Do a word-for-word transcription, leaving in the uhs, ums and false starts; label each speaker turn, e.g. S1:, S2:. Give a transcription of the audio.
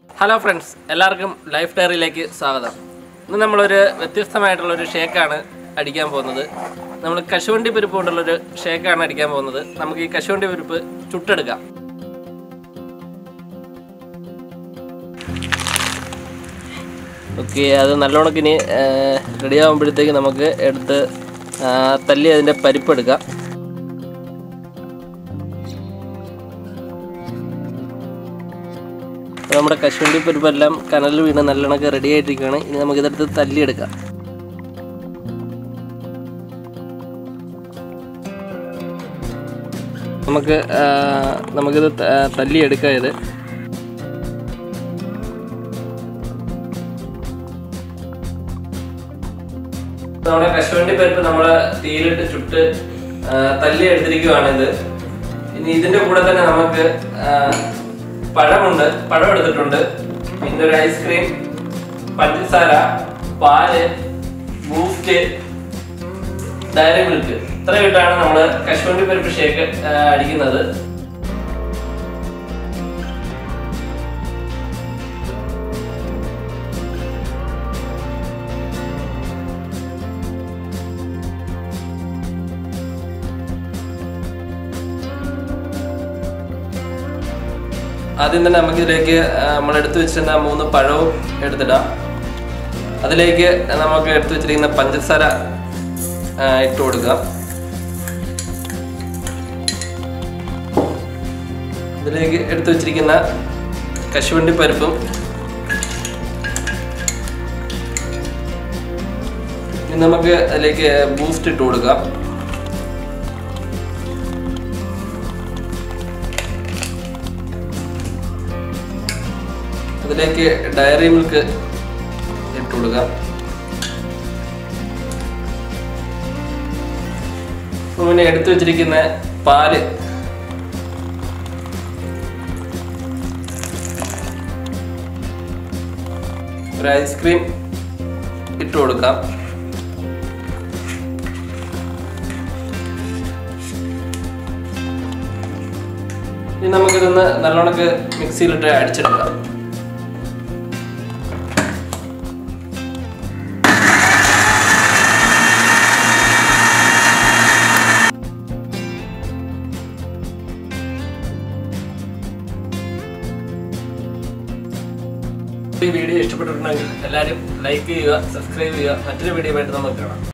S1: Hello friends, എല്ലാവർക്കും life ഡയറിയിലേക്ക് സ്വാഗതം. ഇന്ന് നമ്മളൊരു വ്യത്യസ്തമായിട്ടുള്ളൊരു ഷേക്കാണ് അടിക്കാൻ പോകുന്നത്. നമ്മൾ കശുവണ്ടി പരിപ്പ് കൊണ്ടുള്ളൊരു ഷേക്കാണ് അടിക്കാൻ പോകുന്നത്. നമുക്ക് ഈ കശുവണ്ടി പരിപ്പ് ചുട്ടെടുക്കാം. ഓക്കെ, അത് നല്ലോണം ഇനി റെഡി ആകുമ്പോഴത്തേക്ക് നമുക്ക് എടുത്ത് തല്ലി അതിൻ്റെ പരിപ്പെടുക്കാം. നമ്മുടെ കശുവണ്ടി പരിപ്പെല്ലാം കനലിൽ വീണ് നല്ലോണമൊക്കെ റെഡി ആയിട്ടിരിക്കുകയാണ്. ഇനി നമുക്കിതെടുത്ത് തല്ലിയെടുക്കാം. നമുക്ക് നമുക്കിത് തല്ലിയെടുക്കാം. ഇത് നമ്മുടെ കശുവണ്ടി പരിപ്പ് നമ്മൾ തീയിലിട്ട് ചുട്ട് തല്ലി എടുത്തിരിക്കുകയാണിത്. ഇനി ഇതിൻ്റെ കൂടെ തന്നെ നമുക്ക് പഴമുണ്ട്, പഴം എടുത്തിട്ടുണ്ട്. പിന്നെ ഒരു ഐസ്ക്രീം, പഞ്ചസാര, പാല്, ബൂസ്റ്റ്, ഡയറി മിൽക്ക്, ഇത്ര ഇട്ടാണ് നമ്മൾ കശുവണ്ടി പരിപ്പ് ഷേക്ക് അടിക്കുന്നത്. ആദ്യം തന്നെ നമുക്കിതിലേക്ക് നമ്മൾ എടുത്തു വെച്ചിരുന്ന മൂന്ന് പഴവും എടുത്തിടാം. അതിലേക്ക് നമുക്ക് എടുത്തു വെച്ചിരിക്കുന്ന പഞ്ചസാര ഇട്ട് കൊടുക്കാം. ഇതിലേക്ക് എടുത്തു വെച്ചിരിക്കുന്ന കശുവണ്ടി പരിപ്പും ഇനി നമുക്ക് അതിലേക്ക് ബൂസ്റ്റ് ഇട്ട് കൊടുക്കാം. അതിലേക്ക് ഡയറി മിൽക്ക് ഇട്ട് കൊടുക്കാം. പിന്നെ എടുത്തു വെച്ചിരിക്കുന്ന പാല്, ഒരു ഐസ്ക്രീം ഇട്ട് കൊടുക്കാം. ഇനി നമുക്കിതൊന്ന് നല്ലോണം മിക്സിയിലിട്ട് അടിച്ചെടുക്കാം. ഈ വീഡിയോ ഇഷ്ടപ്പെട്ടിട്ടുണ്ടെങ്കിൽ എല്ലാവരും ലൈക്ക് ചെയ്യുക, സബ്സ്ക്രൈബ് ചെയ്യുക. മറ്റൊരു വീഡിയോ ആയിട്ട് നമുക്ക് കാണാം.